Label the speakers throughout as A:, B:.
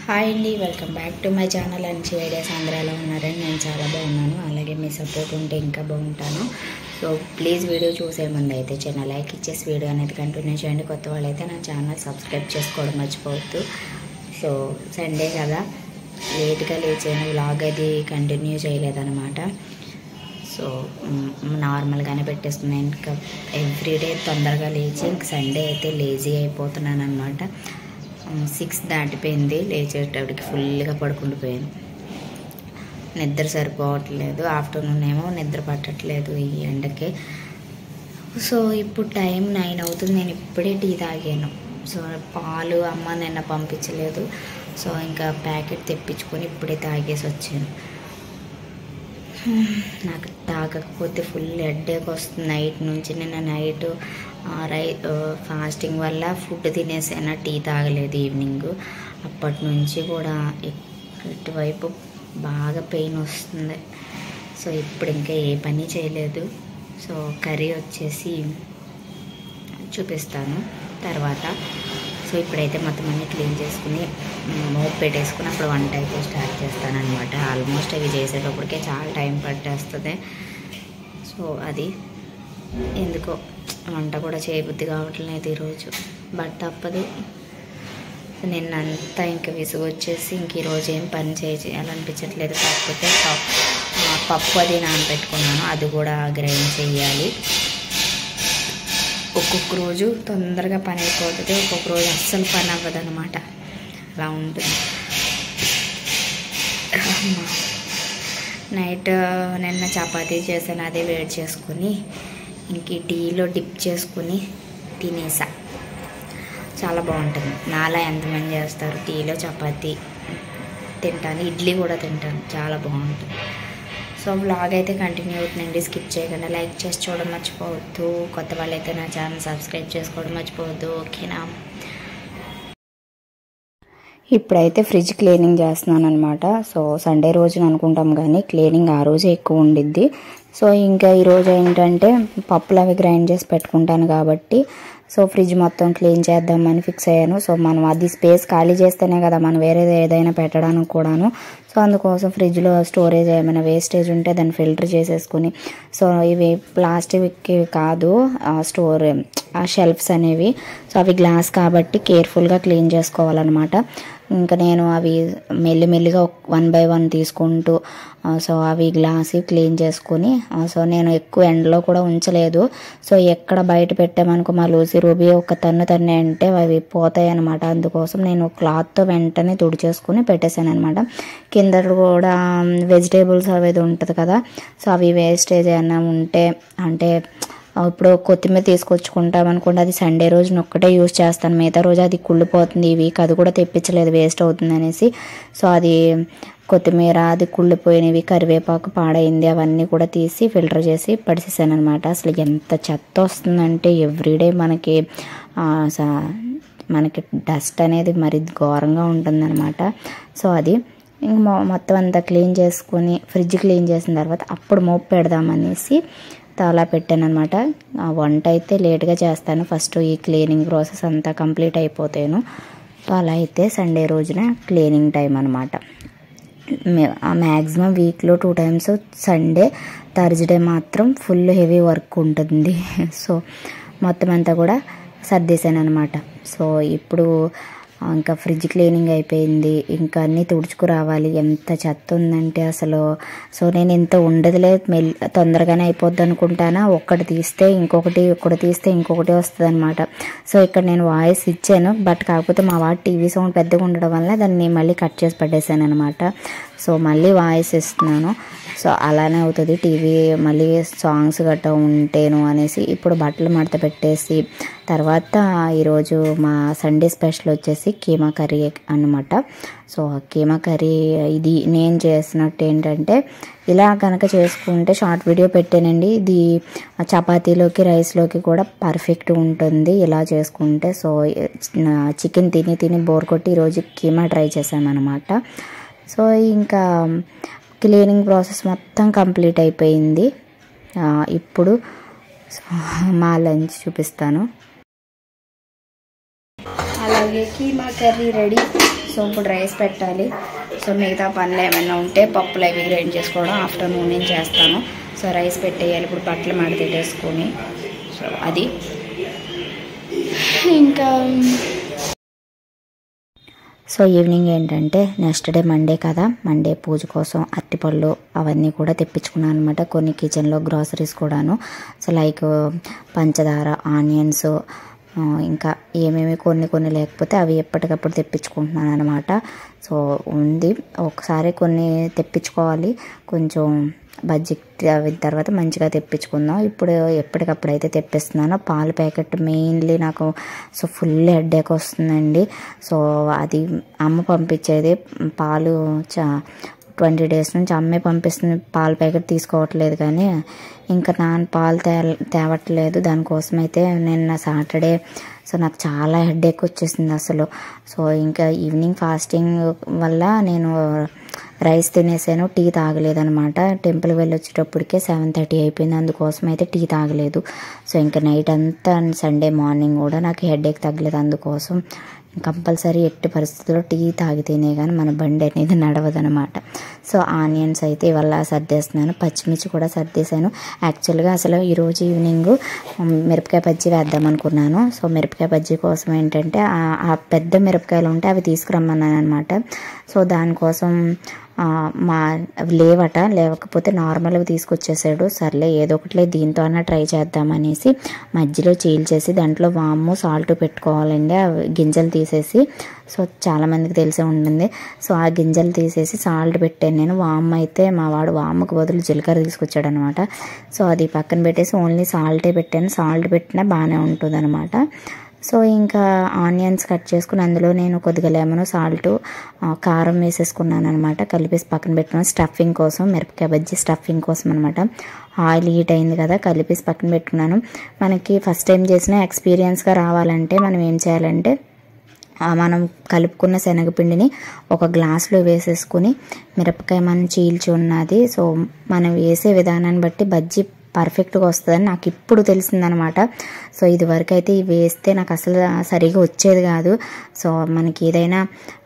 A: Hi అండి, welcome back to my channel. And ideas అందరూ ఎలా ఉన్నారని నేను చాలా బాగున్నాను. అలాగే మీ సపోర్ట్ ఉంటే ఇంకా బాగుంటాను. సో ప్లీజ్ వీడియో చూసే ముందు అయితే చిన్న లైక్ ఇచ్చేసి వీడియో అనేది కంటిన్యూ చేయండి. కొత్త వాళ్ళైతే నా ఛానల్ సబ్స్క్రైబ్ చేసుకోవడం మర్చిపోవద్దు. సో సండే కదా, లేట్గా లేచాను, వ్లాగ్ అది కంటిన్యూ చేయలేదన్నమాట. సో నార్మల్గానే పెట్టేస్తున్నాను. ఇంకా ఎవ్రీడే తొందరగా లేచి ఇంక సండే అయితే లేజీ అయిపోతున్నాను అనమాట. 6 దాటిపోయింది, లేచేటప్పటికి ఫుల్గా పడుకుండిపోయాను. నిద్ర సరిపోవట్లేదు, ఆఫ్టర్నూన్ ఏమో నిద్ర పట్టట్లేదు ఈ ఎండకి. సో ఇప్పుడు టైం 9 అవుతుంది, నేను ఇప్పుడే టీ తాగాను. సో పాలు అమ్మ నిన్న పంపించలేదు, సో ఇంకా ప్యాకెట్ తెప్పించుకొని ఇప్పుడే తాగేసి వచ్చాను. నాకు తాగకపోతే ఫుల్ హెడేక్ వస్తుంది నైట్ నుంచి. నిన్న నైట్ ఫాస్టింగ్ వల్ల ఫుడ్ తినేసైనా టీ తాగలేదు ఈవినింగ్. అప్పటి నుంచి కూడా ఇటువైపు బాగా పెయిన్ వస్తుంది. సో ఇప్పుడు ఇంకా ఏ పని చేయలేదు. సో కర్రీ వచ్చేసి చూపిస్తాను తర్వాత. సో ఇప్పుడైతే మొత్తం అన్నీ క్లీన్ చేసుకుని మోప్ పెట్టేసుకుని అప్పుడు వంట అయితే స్టార్ట్ చేస్తాను అనమాట. ఆల్మోస్ట్ అవి చేసేటప్పటికే చాలా టైం పట్టేస్తుంది. సో అది ఎందుకో వంట కూడా చేయబుద్ధి కావట్లేదు ఈరోజు, బట్ తప్పదు. నిన్నంతా ఇంకా విసుగొచ్చేసి ఇంక ఈరోజు ఏం పని చేయాలనిపించట్లేదు. కాకపోతే పప్పు అది నానబెట్టుకున్నాను, అది కూడా గ్రైండ్ చేయాలి. ఒక్కొక్క రోజు తొందరగా పని అయిపోతుంది, ఒక్కొక్క రోజు అస్సలు పని అవ్వదు అనమాట. అలా ఉంటుంది. నైట్ నిన్న చపాతీ చేశాను, అదే వేడి చేసుకుని ఇంక టీలో డిప్ చేసుకుని తినేసా. చాలా బాగుంటుంది. నాలా ఎంతమంది చేస్తారు? టీలో చపాతీ తింటాను, ఇడ్లీ కూడా తింటాను, చాలా బాగుంటుంది. సో వ్లాగ్ అయితే కంటిన్యూ అవుతుందండి, స్కిప్ చేయకుండా లైక్ చేసి చూడడం మర్చిపోవద్దు. కొత్త వాళ్ళైతే నా ఛానల్ సబ్స్క్రైబ్ చేసుకోవడం మర్చిపోవద్దు, ఓకేనా? ఇప్పుడైతే ఫ్రిడ్జ్ క్లీనింగ్ చేస్తున్నాను అనమాట. సో సండే రోజున అనుకుంటాం కానీ క్లీనింగ్ ఆ రోజే ఎక్కువ ఉండిద్ది. సో ఇంకా ఈరోజు ఏంటంటే పప్పులు అవి గ్రైండ్ చేసి పెట్టుకుంటాను కాబట్టి సో ఫ్రిడ్జ్ మొత్తం క్లీన్ చేద్దామని ఫిక్స్ అయ్యాను. సో మనం అది స్పేస్ ఖాళీ చేస్తేనే కదా మనం వేరేది ఏదైనా పెట్టడానికి కూడాను. సో అందుకోసం ఫ్రిడ్జ్లో స్టోరేజ్ ఏమైనా వేస్టేజ్ ఉంటే దాన్ని ఫిల్టర్ చేసేసుకుని, సో ఇవి ప్లాస్టిక్వి కాదు ఆ షెల్ఫ్స్ అనేవి, సో అవి గ్లాస్ కాబట్టి కేర్ఫుల్గా క్లీన్ చేసుకోవాలన్నమాట. ఇంకా నేను అవి మెల్లిమెల్లిగా 1 by 1 తీసుకుంటూ సో అవి గ్లాస్ క్లీన్ చేసుకుని, సో నేను ఎక్కువ ఎండలో కూడా ఉంచలేదు. సో ఎక్కడ బయట పెట్టామనుకో మా లూసీ రూబీ ఒక తన్నే అంటే అవి పోతాయి అనమాట. అందుకోసం నేను క్లాత్తో వెంటనే తుడిచేసుకుని పెట్టేశాను అనమాట. కింద కూడా వెజిటేబుల్స్ అవి ఉంటుంది కదా, సో అవి వేస్టేజ్ ఏమైనా ఉంటే, అంటే ఇప్పుడు కొత్తిమీర తీసుకొచ్చుకుంటాం అనుకోండి, అది సండే రోజున ఒక్కటే యూజ్ చేస్తాను, మిగతా రోజు అది కుళ్ళిపోతుంది. ఈ వీక్ అది కూడా తెప్పించలేదు, వేస్ట్ అవుతుంది అనేసి. సో అది కొత్తిమీర అది కుళ్ళిపోయినవి, కరివేపాకు పాడైంది, అవన్నీ కూడా తీసి ఫిల్టర్ చేసి పడిసేసాను అనమాట. అసలు ఎంత చెత్త వస్తుందంటే ఎవ్రీడే మనకి డస్ట్ అనేది మరి ఘోరంగా ఉంటుందన్నమాట. సో అది ఇంక మొత్తం అంతా క్లీన్ చేసుకుని ఫ్రిడ్జ్ క్లీన్ చేసిన తర్వాత అప్పుడు మోపు పెడదామనేసి అలా పెట్టాను అనమాట. వంట అయితే లేట్గా చేస్తాను, ఫస్ట్ ఈ క్లీనింగ్ ప్రాసెస్ అంతా కంప్లీట్ అయిపోతాను. సో అలా అయితే సండే రోజున క్లీనింగ్ టైం అనమాట. మ్యాక్సిమం వీక్లో 2 times, సండే థర్స్డే మాత్రం ఫుల్ హెవీ వర్క్ ఉంటుంది. సో మొత్తం అంతా కూడా సర్దేశాను అనమాట. సో ఇప్పుడు ఇంకా ఫ్రిడ్జ్ క్లీనింగ్ అయిపోయింది, ఇంకా అన్నీ తుడుచుకురావాలి. ఎంత చెత్త ఉందంటే అసలు. సో నేను ఇంత ఉండదులే, తొందరగానే అయిపోద్ది అనుకుంటానా, ఒక్కటి తీస్తే ఇంకొకటి వస్తుంది అనమాట. సో ఇక్కడ నేను వాయిస్ ఇచ్చాను, బట్ కాకపోతే మా వాడు టీవీ సౌండ్ పెద్దగా ఉండడం వల్ల దాన్ని మళ్ళీ కట్ చేసి పట్టేశాను అనమాట. సో మళ్ళీ వాయిస్ ఇస్తున్నాను. సో అలానే అవుతుంది, టీవీ మళ్ళీ సాంగ్స్ గట్టా ఉంటేను అనేసి. ఇప్పుడు బట్టలు మడత పెట్టేసి తర్వాత ఈరోజు మా సండే స్పెషల్ వచ్చేసి కీమా కర్రీ అన్నమాట. సో కీమా కర్రీ ఇది నేను చేసినట్టు ఏంటంటే, ఇలా కనుక చేసుకుంటే షార్ట్ వీడియో పెట్టానండి, ఇది చపాతీలోకి రైస్లోకి కూడా పర్ఫెక్ట్ ఉంటుంది ఇలా చేసుకుంటే. సో చికెన్ తిని బోర్ కొట్టి ఈరోజు కీమా ట్రై చేశామన్నమాట. సో ఇంకా క్లీనింగ్ ప్రాసెస్ మొత్తం కంప్లీట్ అయిపోయింది. ఇప్పుడు మా లంచ్ చూపిస్తాను. అలాగే కీమా కర్రీ రెడీ. సో ఇప్పుడు రైస్ పెట్టాలి. సో మిగతా పనులు ఏమైనా ఉంటే పప్పులు అవి గ్రైండ్ చేసుకోవడం ఆఫ్టర్నూన్ నేను చేస్తాను. సో రైస్ పెట్టేయాలి ఇప్పుడు బట్టలు మడతెట్టేసుకొని. సో అది ఇంకా సో ఈవినింగ్ ఏంటంటే నెక్స్ట్ డే మండే కదా, మండే పూజ కోసం అరటిపళ్ళు అవన్నీ కూడా తెప్పించుకున్నాను అనమాట. కొన్ని కిచెన్లో గ్రాసరీస్ కూడాను. సో లైక్ పంచదార, ఆనియన్స్, ఇంకా ఏమేమి కొన్ని లేకపోతే అవి ఎప్పటికప్పుడు తెప్పించుకుంటున్నాను అనమాట. సో ఉంది, ఒకసారి కొన్ని తెప్పించుకోవాలి, కొంచెం బడ్జెట్ అయిన తర్వాత మంచిగా తెప్పించుకుందాం. ఇప్పుడు ఎప్పటికప్పుడు అయితే తెప్పిస్తున్నాను. పాల ప్యాకెట్ మెయిన్లీ నాకు సో ఫుల్ హెడేక్ వస్తుందండి. సో అది అమ్మ పంపించేది పాలు 20 days నుంచి అమ్మే పంపిస్తుంది. పాల ప్యాకెట్ తీసుకోవట్లేదు, కానీ ఇంకా నాన్న పాలు తేవట్లేదు. దానికోసం అయితే నిన్న సాటర్డే సో నాకు చాలా హెడేక్ వచ్చేసింది అసలు. సో ఇంకా ఈవినింగ్ ఫాస్టింగ్ వల్ల నేను రైస్ తినేసాను, టీ తాగలేదనమాట. టెంపుల్కి వెళ్ళి వచ్చేటప్పటికే 7:30 అయిపోయింది, అందుకోసం అయితే టీ తాగలేదు. సో ఇంకా నైట్ అంతా సండే మార్నింగ్ కూడా నాకు హెడేక్ తగ్గలేదు. అందుకోసం కంపల్సరీ ఎట్టి పరిస్థితుల్లో టీ తాగితేనే కానీ మన బండి అనేది నడవదనమాట. సో ఆనియన్స్ అయితే ఇవాళ సర్దేస్తున్నాను, పచ్చిమిర్చి కూడా సర్దేశాను. యాక్చువల్గా అసలు ఈరోజు ఈవినింగ్ మిరపకాయ బజ్జీ వేద్దాం అనుకున్నాను. సో మిరపకాయ బజ్జీ కోసం ఏంటంటే ఆ పెద్ద మిరపకాయలు ఉంటే అవి తీసుకురమ్మన్నాను అనమాట. సో దానికోసం లేకపోతే నార్మల్గా తీసుకొచ్చేసాడు. సర్లే ఏదో ఒకటిలే దీంతో అన్నా ట్రై చేద్దామనేసి మధ్యలో చీల్చేసి దాంట్లో వాము సాల్ట్ పెట్టుకోవాలండి, గింజలు తీసేసి. సో చాలామందికి తెలిసే ఉంటుంది. సో ఆ గింజలు తీసేసి సాల్ట్ పెట్టాను నేను. వాము అయితే మా వాడు వాముకు బదులు జీలకర్ర తీసుకొచ్చాడు అనమాట. సో అది పక్కన పెట్టేసి ఓన్లీ సాల్టే పెట్టాను. సాల్ట్ పెట్టినా బాగానే ఉంటుంది అనమాట. సో ఇంకా ఆనియన్స్ కట్ చేసుకుని అందులో నేను కొద్దిగా లెమన్, సాల్ట్, కారం వేసేసుకున్నాను అనమాట. కలిపేసి పక్కన పెట్టుకున్నాను స్టఫింగ్ కోసం, మిరపకాయ బజ్జీ స్టఫింగ్ కోసం అనమాట. ఆయిల్ హీట్ అయింది కదా, కలిపేసి పక్కన పెట్టుకున్నాను. మనకి ఫస్ట్ టైం చేసిన ఎక్స్పీరియన్స్గా రావాలంటే మనం ఏం చేయాలంటే మనం కలుపుకున్న శనగపిండిని ఒక గ్లాసులో వేసేసుకుని మిరపకాయ మనం చీల్చి ఉన్నది. సో మనం వేసే విధానాన్ని బట్టి బజ్జీ పర్ఫెక్ట్గా వస్తుందని నాకు ఇప్పుడు తెలిసిందనమాట. సో ఇది వరకు అయితే ఇవి వేస్తే నాకు అసలు సరిగా వచ్చేది కాదు. సో మనకి ఏదైనా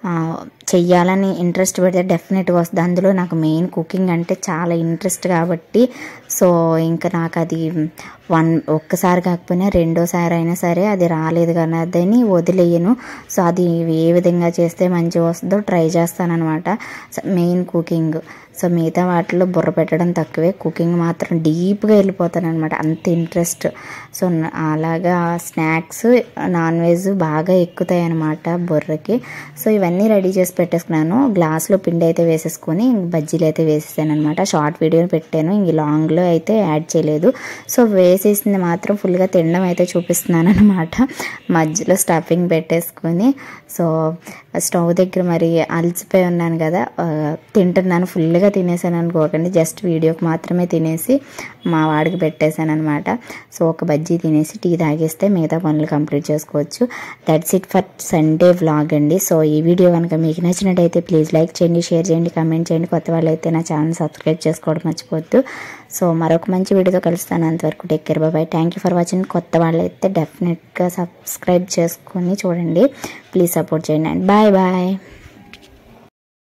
A: చెయ్యాలని ఇంట్రెస్ట్ పెడితే డెఫినెట్గా వస్తుంది. అందులో నాకు మెయిన్ కుకింగ్ అంటే చాలా ఇంట్రెస్ట్ కాబట్టి సో ఇంకా నాకు అది ఒక్కసారి కాకపోయినా రెండోసారి అయినా సరే అది రాలేదు కానీ అదని వదిలేయను. సో అది ఏ విధంగా చేస్తే మంచిగా వస్తుందో ట్రై చేస్తానన్నమాట. Main cooking. సో మిగతా వాటిలో బుర్ర పెట్టడం తక్కువే, కుకింగ్ మాత్రం డీప్గా వెళ్ళిపోతాను అనమాట, అంత ఇంట్రెస్ట్. సో అలాగా స్నాక్స్, నాన్ వెజ్ బాగా ఎక్కుతాయి అనమాట బుర్రకి. సో ఇవన్నీ రెడీ చేసి పెట్టేసుకున్నాను. గ్లాస్లో పిండి అయితే వేసేసుకొని బజ్జీలు అయితే వేసేసాను అనమాట. షార్ట్ వీడియోని పెట్టాను, ఇంక లాంగ్లో అయితే యాడ్ చేయలేదు. సో వేసేసింది మాత్రం ఫుల్గా తినడం అయితే చూపిస్తున్నాను అనమాట. మధ్యలో స్టఫింగ్ పెట్టేసుకొని సో స్టవ్ దగ్గర మరి అలసిపోయి ఉన్నాను కదా, తింటున్నాను. ఫుల్గా తినేసాను అనుకోకండి, జస్ట్ వీడియోకి మాత్రమే తినేసి మా వాడికి పెట్టేశాను అనమాట. సో ఒక బజ్జీ తినేసి టీ తాగేస్తే మిగతా పనులు కంప్లీట్ చేసుకోవచ్చు. That's it for Sunday vlog అండి. సో ఈ వీడియో కనుక మీకు నచ్చినట్టయితే ప్లీజ్ లైక్ చేయండి, షేర్ చేయండి, కామెంట్ చేయండి. కొత్త వాళ్ళు అయితే నా ఛానల్ సబ్స్క్రైబ్ చేసుకోవడం మర్చిపోవద్దు. సో మరొక మంచి వీడియోతో కలుస్తాను. అంతవరకు take care, bye. Thank you for watching. కొత్త వాళ్ళు అయితే డెఫినెట్గా సబ్స్క్రైబ్ చేసుకొని చూడండి, ప్లీజ్ సపోర్ట్ చేయండి అండ్ బాయ్ బాయ్.